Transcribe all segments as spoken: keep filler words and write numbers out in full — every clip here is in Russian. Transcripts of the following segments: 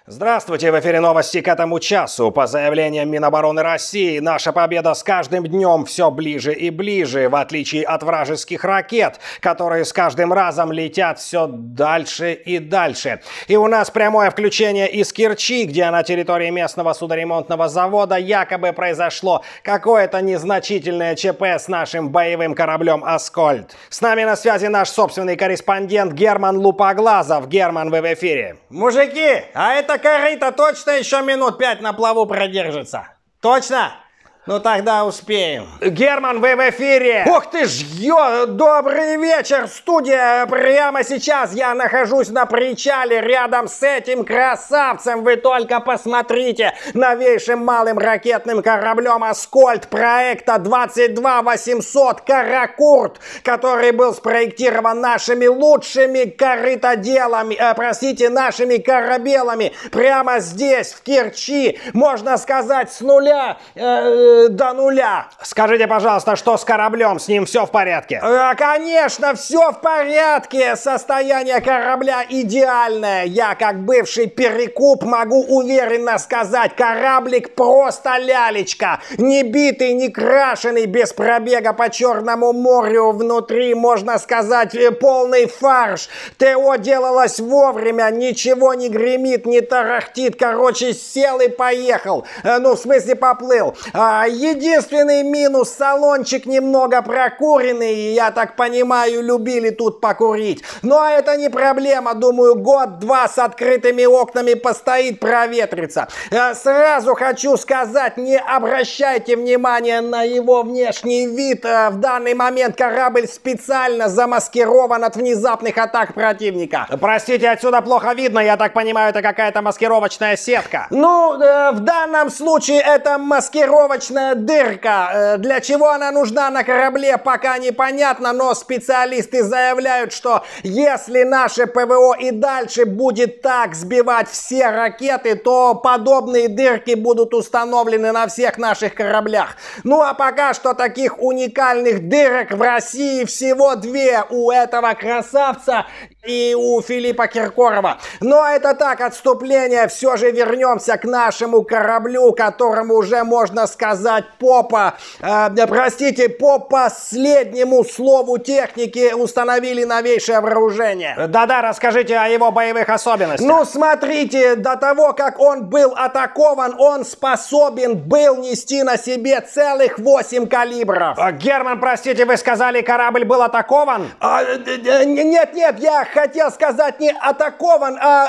Здравствуйте, в эфире новости к этому часу. По заявлениям Минобороны России, наша победа с каждым днем все ближе и ближе, в отличие от вражеских ракет, которые с каждым разом летят все дальше и дальше. И у нас прямое включение из Керчи, где на территории местного судоремонтного завода якобы произошло какое-то незначительное ЧП с нашим боевым кораблем «Аскольд». С нами на связи наш собственный корреспондент Герман Лупоглазов. Герман, вы в эфире. Мужики, а это корыто точно еще минут пять на плаву продержится? Точно? Ну тогда успеем. Герман, вы в эфире! Ух ты ж, ё, добрый вечер, студия! Прямо сейчас я нахожусь на причале рядом с этим красавцем. Вы только посмотрите, новейшим малым ракетным кораблем «Аскольд» проекта двадцать два восемьсот «Каракурт», который был спроектирован нашими лучшими корытоделами, э, простите, нашими корабелами. Прямо здесь, в Керчи, можно сказать, с нуля... Э, до нуля. Скажите, пожалуйста, что с кораблем? С ним все в порядке? А, конечно, все в порядке. Состояние корабля идеальное. Я, как бывший перекуп, могу уверенно сказать, кораблик просто лялечка. Не битый, не крашеный, без пробега по Черному морю. Внутри, можно сказать, полный фарш. ТО делалось вовремя, ничего не гремит, не тарахтит. Короче, сел и поехал. Ну, в смысле, поплыл. Единственный минус — салончик немного прокуренный, я так понимаю, любили тут покурить. Но это не проблема, думаю, год-два с открытыми окнами постоит, проветрится. Сразу хочу сказать, не обращайте внимания на его внешний вид. В данный момент корабль специально замаскирован от внезапных атак противника. Простите, отсюда плохо видно, я так понимаю, это какая-то маскировочная сетка. Ну, в данном случае это маскировочная дырка. Для чего она нужна на корабле, пока непонятно, но специалисты заявляют, что если наше ПВО и дальше будет так сбивать все ракеты, то подобные дырки будут установлены на всех наших кораблях. Ну а пока что таких уникальных дырок в России всего две: у этого красавца и у Филиппа Киркорова. Но это так, отступление. Все же вернемся к нашему кораблю, которому уже, можно сказать, попа, э, простите, по последнему слову техники установили новейшее вооружение. Да-да, расскажите о его боевых особенностях. Ну, смотрите, до того, как он был атакован, он способен был нести на себе целых восемь калибров. А, Герман, простите, вы сказали, корабль был атакован? А, нет-нет, я хотел сказать не атакован, а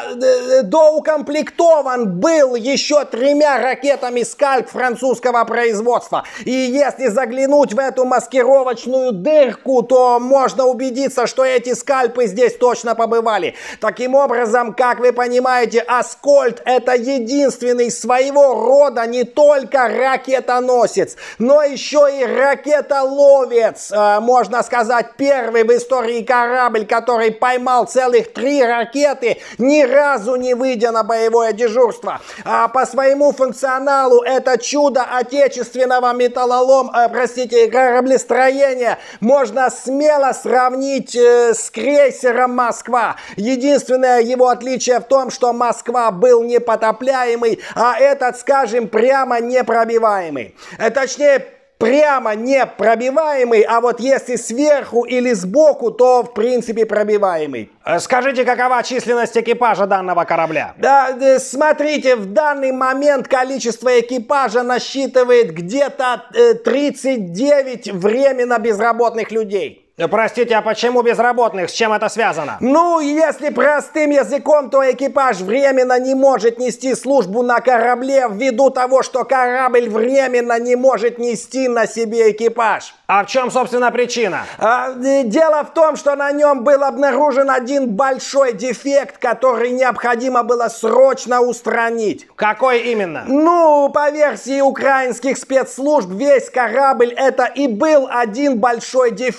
доукомплектован был еще тремя ракетами «Скальп» французского производства. И если заглянуть в эту маскировочную дырку, то можно убедиться, что эти «Скальпы» здесь точно побывали. Таким образом, как вы понимаете, «Аскольд» — это единственный своего рода не только ракетоносец, но еще и ракетоловец. Можно сказать, первый в истории корабль, который поймал целых три ракеты, ни разу не выйдя на боевое дежурство. А по своему функционалу это чудо отечественного металлолом, э, простите, кораблестроения можно смело сравнить э, с крейсером «Москва». Единственное его отличие в том, что «Москва» был непотопляемый, а этот, скажем, прямо непробиваемый. Э, точнее, прямо непробиваемый, а вот если сверху или сбоку, то в принципе пробиваемый. Скажите, какова численность экипажа данного корабля? Да, смотрите, в данный момент количество экипажа насчитывает где-то тридцать девять временно безработных людей. Простите, а почему безработных? С чем это связано? Ну, если простым языком, то экипаж временно не может нести службу на корабле ввиду того, что корабль временно не может нести на себе экипаж. А в чем, собственно, причина? А, дело в том, что на нем был обнаружен один большой дефект, который необходимо было срочно устранить. Какой именно? Ну, по версии украинских спецслужб, весь корабль это и был один большой дефект.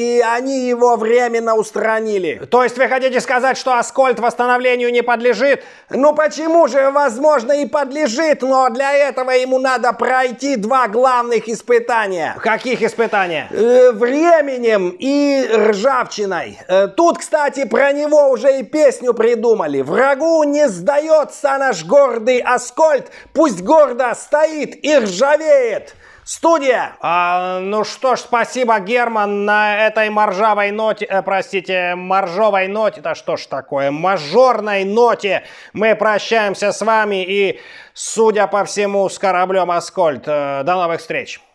и они его временно устранили. То есть вы хотите сказать, что Аскольд восстановлению не подлежит? Ну почему же, возможно, и подлежит, но для этого ему надо пройти два главных испытания. Каких испытания? Э, временем и ржавчиной. Э, тут, кстати, про него уже и песню придумали. Врагу не сдается наш гордый Аскольд, пусть гордо стоит и ржавеет. Студия! А, ну что ж, спасибо, Герман, на этой моржавой ноте, э, простите, моржовой ноте, да что ж такое, мажорной ноте мы прощаемся с вами и, судя по всему, с кораблем Аскольд. Э, до новых встреч!